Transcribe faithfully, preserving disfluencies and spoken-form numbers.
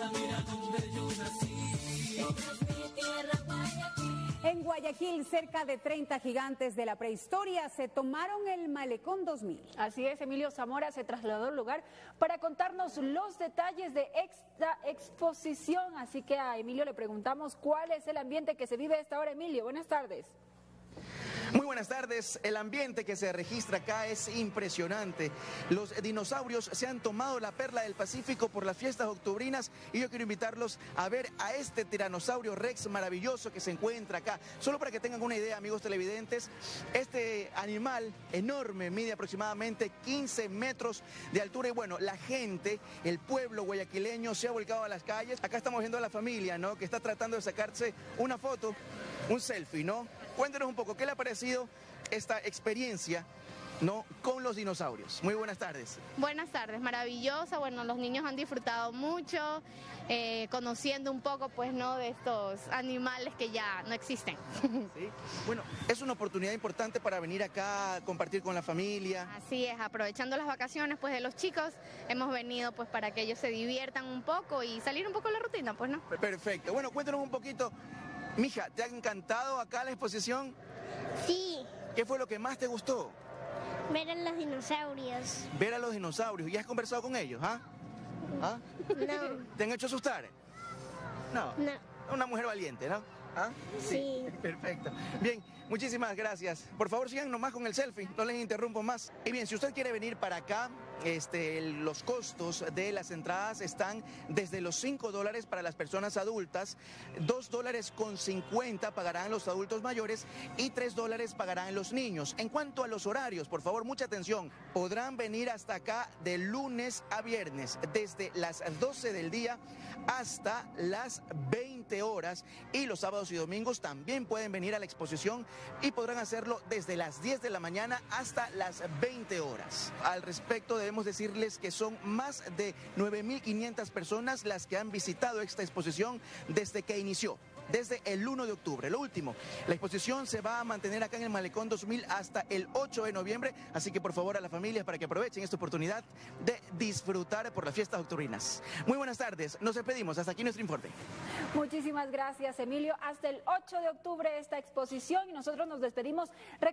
En Guayaquil, cerca de treinta gigantes de la prehistoria se tomaron el Malecón dos mil. Así es, Emilio Zamora se trasladó al lugar para contarnos los detalles de esta exposición. Así que a Emilio le preguntamos cuál es el ambiente que se vive a esta hora. Emilio, buenas tardes. Muy buenas tardes. El ambiente que se registra acá es impresionante. Los dinosaurios se han tomado la perla del Pacífico por las fiestas octubrinas y yo quiero invitarlos a ver a este tiranosaurio rex maravilloso que se encuentra acá. Solo para que tengan una idea, amigos televidentes, este animal enorme mide aproximadamente quince metros de altura y bueno, la gente, el pueblo guayaquileño se ha volcado a las calles. Acá estamos viendo a la familia, ¿no?, que está tratando de sacarse una foto, un selfie, ¿no? Cuéntenos un poco, ¿qué le ha parecido esta experiencia, ¿no?, con los dinosaurios? Muy buenas tardes. Buenas tardes, maravillosa. Bueno, los niños han disfrutado mucho, eh, conociendo un poco, pues, ¿no?, de estos animales que ya no existen. ¿Sí? Bueno, es una oportunidad importante para venir acá a compartir con la familia. Así es, aprovechando las vacaciones, pues, de los chicos, hemos venido, pues, para que ellos se diviertan un poco y salir un poco de la rutina, pues, ¿no? Perfecto. Bueno, cuéntanos un poquito. Mija, ¿te ha encantado acá la exposición? Sí. ¿Qué fue lo que más te gustó? Ver a los dinosaurios. Ver a los dinosaurios. ¿Y has conversado con ellos, ah? ¿Ah? No. ¿Te han hecho asustar? No. No. Una mujer valiente, ¿no? ¿Ah? Sí. Perfecto. Bien, muchísimas gracias. Por favor, sigan nomás con el selfie, no les interrumpo más. Y bien, si usted quiere venir para acá, este, los costos de las entradas están desde los cinco dólares para las personas adultas, dos dólares con cincuenta pagarán los adultos mayores y tres dólares pagarán los niños. En cuanto a los horarios, por favor, mucha atención. Podrán venir hasta acá de lunes a viernes, desde las doce del día hasta las veinte horas, y los sábados y domingos también pueden venir a la exposición y podrán hacerlo desde las diez de la mañana hasta las veinte horas. Al respecto, debemos decirles que son más de nueve mil quinientas personas las que han visitado esta exposición desde que inició, desde el uno de octubre. Lo último, la exposición se va a mantener acá en el Malecón dos mil hasta el ocho de noviembre, así que por favor a las familias para que aprovechen esta oportunidad de disfrutar por las fiestas octubrinas. Muy buenas tardes, nos despedimos, hasta aquí nuestro informe. Muchísimas gracias, Emilio. Hasta el ocho de octubre esta exposición y nosotros nos despedimos.